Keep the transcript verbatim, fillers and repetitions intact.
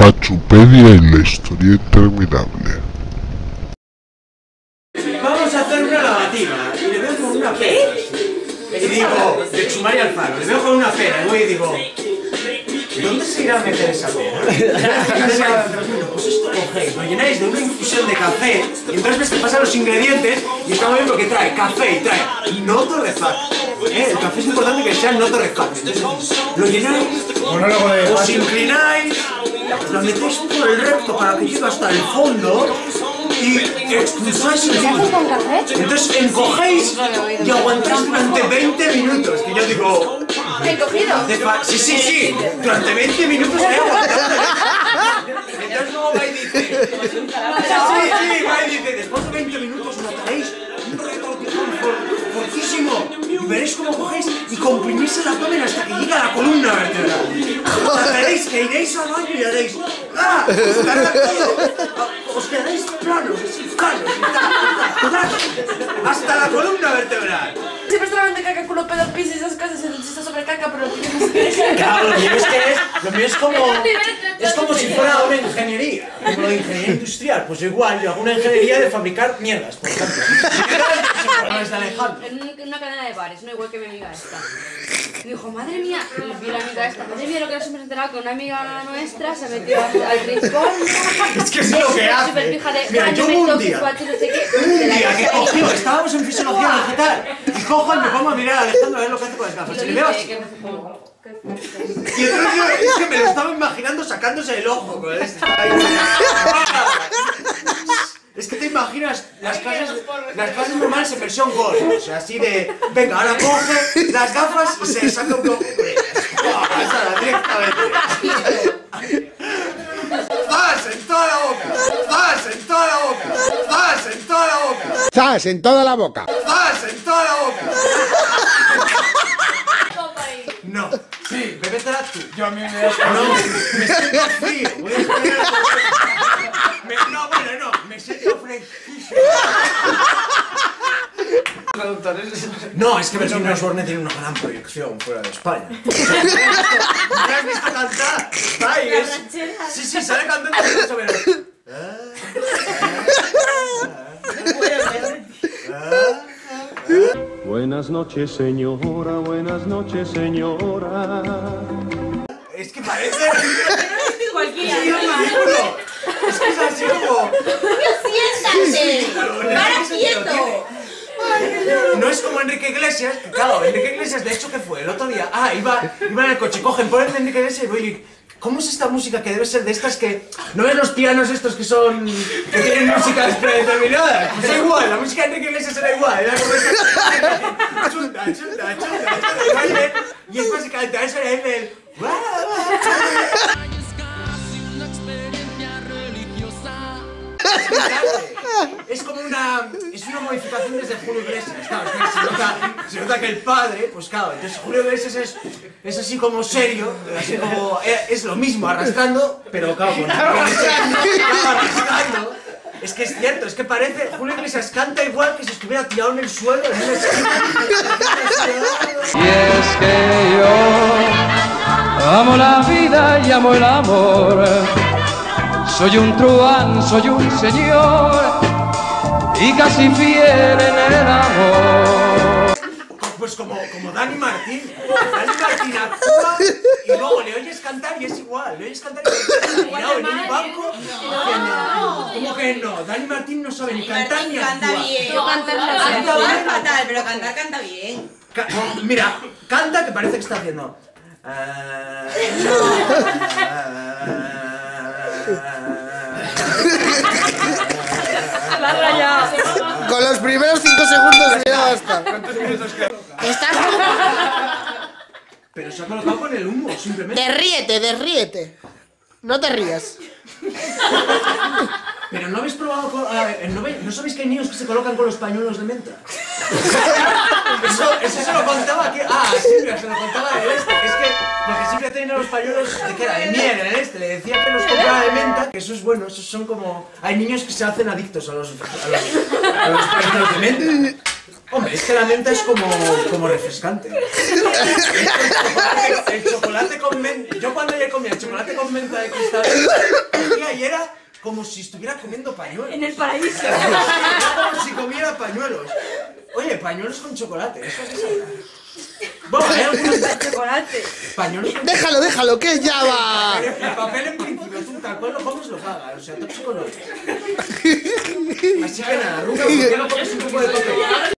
Pachupedia y la historia interminable. Vamos a hacer una lavativa y le veo con una pera. Y digo, de Chumari Alfaro, le veo con una pera y voy y digo, ¿dónde se irá a meter esa pera? Pues esto cogéis, lo llenáis de una infusión de café y entonces ves que pasan los ingredientes y está muy bien porque trae café y trae no torrefacto. ¿Eh? El café es importante que sea no torrefacto. Entonces lo llenáis, os inclináis, lo metéis por el recto para que llegue hasta el fondo y expulsáis el líquido. con café? Entonces encogéis y aguantáis durante veinte minutos. Que yo digo... ¿Encogido? Sí, sí, sí. Durante veinte minutos he aguantado. Entonces luego va y dice... Sí, sí, va y dice, después de veinte minutos notaréis un retortijón fortísimo. Y veréis cómo cogéis y comprimís el abdomen hasta que llegue a la columna vertebral. Veréis que iréis al baño y haréis... ¡Ah! Estará todo. Os quedaréis planos, así, planos, hasta la columna vertebral. Siempre estaban de caca, culo, pedo, pis y esas cosas, se insiste sobre caca, pero lo que no sé. Claro, lo mío es que es, lo mío es como, es como si fuera una ingeniería, como lo de ingeniería industrial, pues yo igual, yo hago una ingeniería de fabricar mierdas, por ejemplo. En una cadena de bares, no igual que mi amiga esta. Y dijo, madre mía, y la amiga esta, madre mía, lo que nos hemos enterado que una amiga nuestra se metió al rincón. Es que es lo que hace. Mira, yo un día, un día que cogió, estábamos en fisiología vegetal, y cojo y me pongo a mirar a Alejandro a ver lo que hace con las gafas. Y le veo así. Y entonces yo, es que me lo estaba imaginando sacándose el ojo con este. Es que te imaginas las clases, las clases normales en versión Gold, o sea, así de, venga, ahora coge las gafas y se saca un ojo. Esa, directamente. ¡Zas en toda la boca! ¡Zas en toda la boca! ¡Zas en toda la boca! ¡Zas en toda la boca! ¡Zas en toda la boca! No. Sí, bebétela tú. Yo a mí me das... No, me siento frío. Voy a esperar... Me... No, bueno, no. Me siento fresquísimo. No, es que Versión Osborne tiene una gran proyección fuera de España. ¿Me has visto cantar? Ay, es... Sí, sí, sale cantando eso, pero... Buenas noches, señora, buenas noches, señora. Es que parece... Cualquiera. Es que es así como... ¡Siéntate! ¡Para quieto! No es como Enrique Iglesias, que claro, Enrique Iglesias, de hecho, ¿qué fue? El otro día, ah, iba, iba en el coche, cogen, ponen Enrique Iglesias y voy, ¿cómo es esta música que debe ser de estas que... ¿No ves los pianos estos que son... que tienen músicas predeterminadas? Pues igual, la música de Enrique Iglesias era igual, era como esta... Chunda, chunda, chunda, chunda, y es básicamente a eso era el... Es como una... es una modificación desde Julio Iglesias, claro, se nota, se nota que el padre, pues claro, entonces Julio Iglesias es, es así como serio, así como, es lo mismo, arrastrando, pero claro, con arrastrando. Es que es cierto, es que parece, Julio Iglesias canta igual que si estuviera tirado en el suelo, en una esquina. Y es que yo amo la vida y amo el amor. Soy un truán, soy un señor y casi fiel en el amor. Pues como, como Dani Martín. Dani Martín actúa y luego le oyes cantar y es igual. Le oyes cantar y es tirado en un banco. No, ¿cómo que no? Dani Martín no sabe ni cantar ni actuar. Canta bien. No cantar Actuar es fatal, pero cantar canta bien. Ca mira, canta que parece que está haciendo... Con los primeros cinco segundos ya basta. ¿Cuántos minutos quedan? Estás... Pero se ha colocado con el humo, simplemente. Derríete, derríete. No te rías. Pero no habéis probado con... A ver, ¿no, ve... ¿no sabéis que hay niños que se colocan con los pañuelos de menta? Eso, eso se lo contaba aquí... Ah, Silvia, se lo contaba el este. Es que... Porque Silvia tenía los pañuelos... ¿De qué era? De miel en el este. Le decía que los compraba de menta, que eso es bueno. Esos son como... Hay niños que se hacen adictos a los... a los, a los pañuelos de menta. Hombre, es que la menta es como, como refrescante. El chocolate, el chocolate con menta... Yo cuando ya comía chocolate con menta de cristal, cogía y era como si estuviera comiendo pañuelos. En el paraíso. Era como si comiera pañuelos. Oye, pañuelos con chocolate, eso es eso. Bueno, hay algunos de Chocolate. pañuelos con Déjalo, déjalo, que ya va. El papel en principio, tú tal cual lo comes lo pagas, o sea, tóxico no. Así que nada, Ruca, ¿por qué no comes un poco de papel?